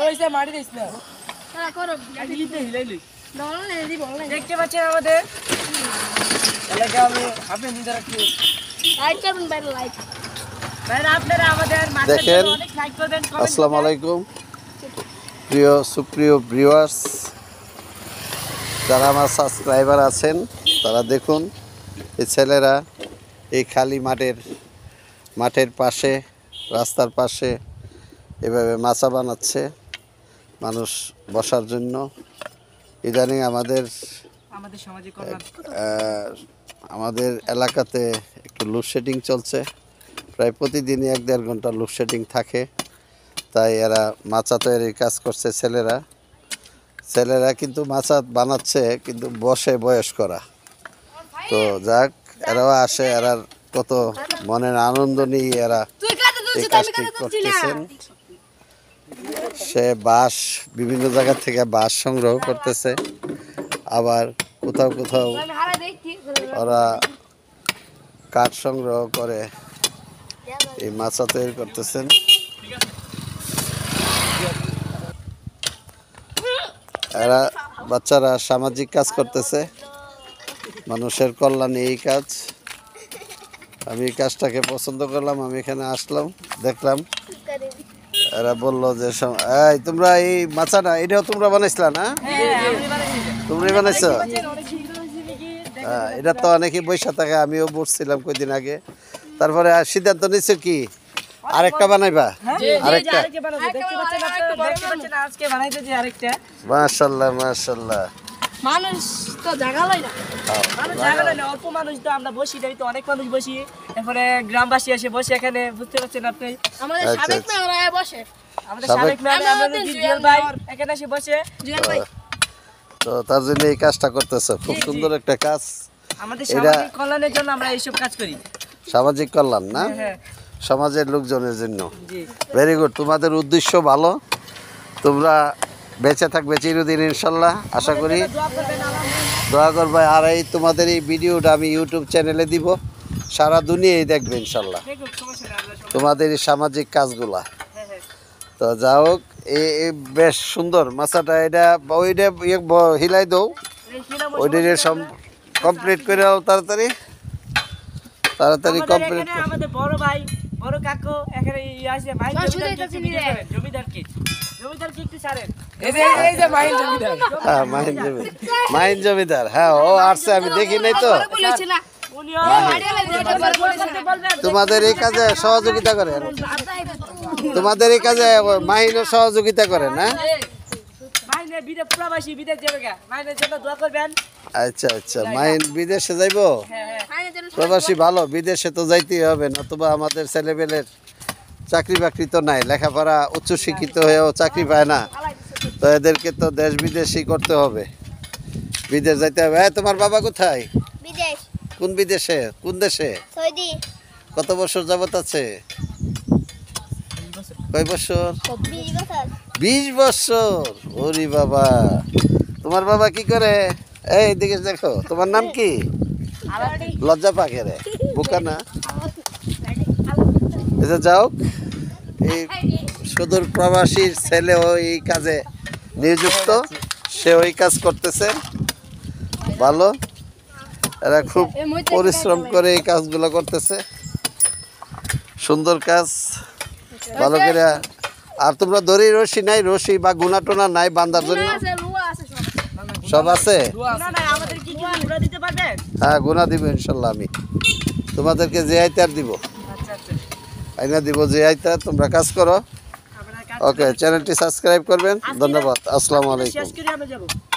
হইছে মারি দিস না তারা করো দিলিতে হিলাইলি ডল না দি বল না দেখতে পাচ্ছেন আমাদের এলাকা আমি আপনি নিজে রাখি লাইক করবেন ভাই লাইক ভাইরা আপনারা আমাদের মাঝে দেখেন অনেক লাইক করবেন কমেন্ট আসসালামু আলাইকুম প্রিয় সুপ্রিয় ভিউয়ার্স যারা আমার সাবস্ক্রাইবার আছেন তারা দেখুন এই ছেলেরা এই খালি মাঠের পাশে রাস্তার পাশে এভাবে মাচা বানাচ্ছে মানুষ বসার জন্য ইদানিং আমাদের সমাজে কল্যাণ আমাদের এলাকাতে একটু লোডশেডিং চলছে প্রায় প্রতিদিনই 1-1.5 ঘন্টা লোডশেডিং থাকে তাই এরা মাচা তৈরির কাজ করছে ছেলেরা কিন্তু মাচা বানাচ্ছে কিন্তু বসে বয়স্করা তো যাক এরাও আসে এরা কত মনের আনন্দ নিয়ে এরা এই কাজটি করতেছেন সে বাঁশ বিভিন্ন জায়গা থেকে বাঁশ সংগ্রহ করতেছে আবার কোথাও ওরা কাঠ সংগ্রহ করে এই মাচা তৈরি করতেছেন এরা বাচ্চারা সামাজিক কাজ করতেছে মানুষের কল্যাণে এই কাজ আমি এই কাজটাকে পছন্দ করলাম আমি এখানে আসলাম দেখলাম এরা বললো যে এই তোমরা এই মাচাটা এটাও তোমরা বানাইছিলা না তোমরাই বানাইছো এটা তো অনেকেই বৈশা থাকে আমিও বসছিলাম কয়েকদিন আগে তারপরে সিদ্ধান্ত নিচ্ছ কি আরেকটা বানাইবা আরেকটা মাশাআল্লাহ মাশাআল্লাহ মানুষ তো জায়গা লয় না মানুষ জায়গা লয় না অল্প মানুষ তো আমরা বসি তো অনেক মানুষ বসি এরপরে গ্রামবাসী এসে বসে এখানে বুঝতে পারছেন আপনি আমাদের সাবেক মেয়রা বসে আমাদের সাবেক মেয়র আমাদের জুয়েল ভাই এখানে এসে বসে জুয়েল ভাই তো তার জন্য এই কাজটা করতেছে খুব সুন্দর একটা কাজ আমাদের সামাজিক কল্যাণের জন্য আমরা এইসব কাজ করি সামাজিক কল্যাণ না হ্যাঁ সমাজের লোকজনের জন্য জি ভেরি গুড তোমাদের উদ্দেশ্য ভালো তোমরা বেঁচে থাকবে চিরদিন ইনশাল্লাহ আশা করি দোয়া করবে আর এই তোমাদের এই ভিডিওটা আমি ইউটিউব চ্যানেলে দিব সারা দুনিয়ায় দেখবে ইনশাল্লাহ তোমাদের এই সামাজিক কাজগুলা তো যা হোক এই বেশ সুন্দর মাছাটা এটা ওইটা হিলাই দাও ওইটা কমপ্লিট করে দাও তাড়াতাড়ি কমপ্লিট আমাদের বড় ভাই বড় কাকু এখানে আসে ভাই জমিদার কি একটু ছাড়েন এই যে মাহিন জমিদার হ্যাঁ ও আসছে আমি দেখি নাই তো তোমাদের এই কাজে সহযোগিতা করে তোমাদের এই কাজে মাহিনও সহযোগিতা করে না আচ্ছা আচ্ছা মাহিন বিদেশে যাইবো প্রবাসী ভালো বিদেশে তো যাইতেই হবে নতুবা আমাদের ছেলেবেলের চাকরি বাকরি তো নাই লেখাপড়া উচ্চশিক্ষিত হয়েও চাকরি পায় না তো এদেরকে তো দেশ বিদেশই করতে হবে বিদেশ যাইতে হবে তোমার বাবা কোথায় বিদেশ কোন বিদেশে কোন দেশে সৌদি কত বছর যাবত আছে কয় বছর 20 বছর ওরে বাবা তোমার বাবা কি করে এই দিকে দেখো তোমার নাম কি লজ্জা পাকে রে বোকা না এটা যাও এই সুদূর প্রবাসীর ছেলেও এই কাজে নিযুক্ত সে ওই কাজ করতেছে ভালো এরা খুব পরিশ্রম করে এই কাজগুলো করতেছে সুন্দর কাজ ভালো করে আর তোমরা দড়ি রশি নাই রশি বা গুনা টোনা নাই বাঁধার জন্য সব আছে হ্যাঁ গুনা দিব ইনশাল্লাহ আমি তোমাদেরকে যে আইতার দিব আইনা দিব যে আইতার তোমরা কাজ করো ওকে চ্যানেলটি সাবস্ক্রাইব করবেন ধন্যবাদ আসসালামু আলাইকুম